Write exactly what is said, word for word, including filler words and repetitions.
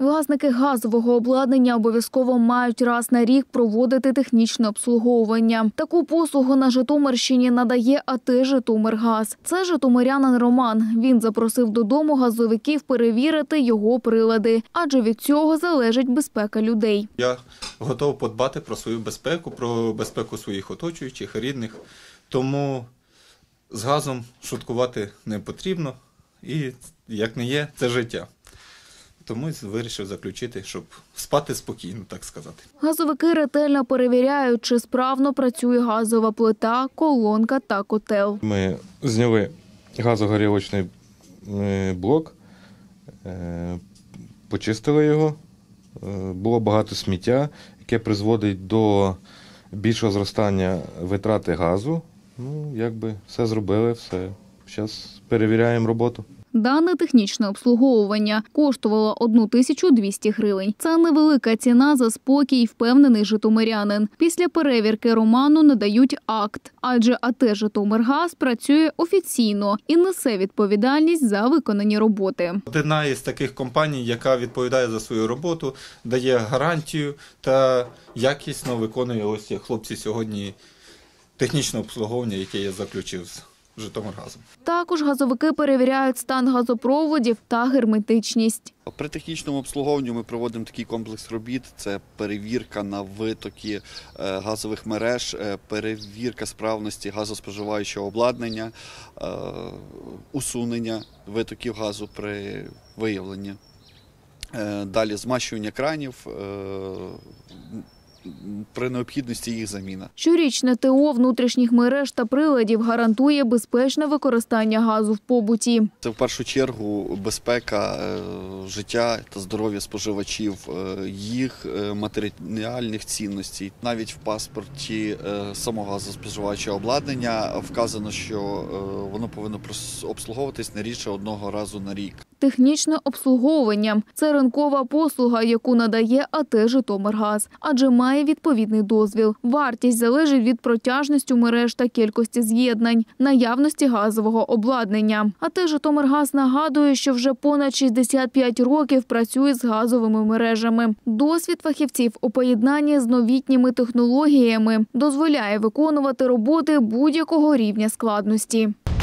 Власники газового обладнання обов'язково мають раз на рік проводити технічне обслуговування. Таку послугу на Житомирщині надає АТ «Житомиргаз». Це житомирянин Роман. Він запросив додому газовиків перевірити його прилади, адже від цього залежить безпека людей. Я готовий подбати про свою безпеку, про безпеку своїх оточуючих, рідних. Тому з газом шуткувати не потрібно і, як не є, це життя. Тому вирішив заключити, щоб спати спокійно, так сказати. Газовики ретельно перевіряють, чи справно працює газова плита, колонка та котел. Ми зняли газогорілочний блок, почистили його. Було багато сміття, яке призводить до більшого зростання витрати газу. Ну, якби все зробили, все. Зараз перевіряємо роботу. Дане технічне обслуговування коштувало одну тисячу двісті гривень. Це невелика ціна за спокій, впевнений житомирянин. Після перевірки Роману надають акт, адже АТ «Житомиргаз» працює офіційно і несе відповідальність за виконані роботи. Одна із таких компаній, яка відповідає за свою роботу, дає гарантію та якісно виконує ось ці хлопці сьогодні технічне обслуговування, яке я заключив з Житомиргазом. Також газовики перевіряють стан газопроводів та герметичність. При технічному обслуговуванні ми проводимо такий комплекс робіт. Це перевірка на витоки газових мереж, перевірка справності газоспоживаючого обладнання, усунення витоків газу при виявленні. Далі змащування кранів, при необхідності їх заміна. Щорічне ТО внутрішніх мереж та приладів гарантує безпечне використання газу в побуті. Це в першу чергу безпека життя та здоров'я споживачів, їх матеріальних цінностей. Навіть в паспорті самого газоспоживачого обладнання вказано, що воно повинно обслуговуватись не рідше одного разу на рік. Технічне обслуговування – це ринкова послуга, яку надає АТ «Житомиргаз», адже має відповідний дозвіл. Вартість залежить від протяжності мереж та кількості з'єднань, наявності газового обладнання. АТ «Житомиргаз» нагадує, що вже понад шістдесят п'ять років працює з газовими мережами. Досвід фахівців у поєднанні з новітніми технологіями дозволяє виконувати роботи будь-якого рівня складності.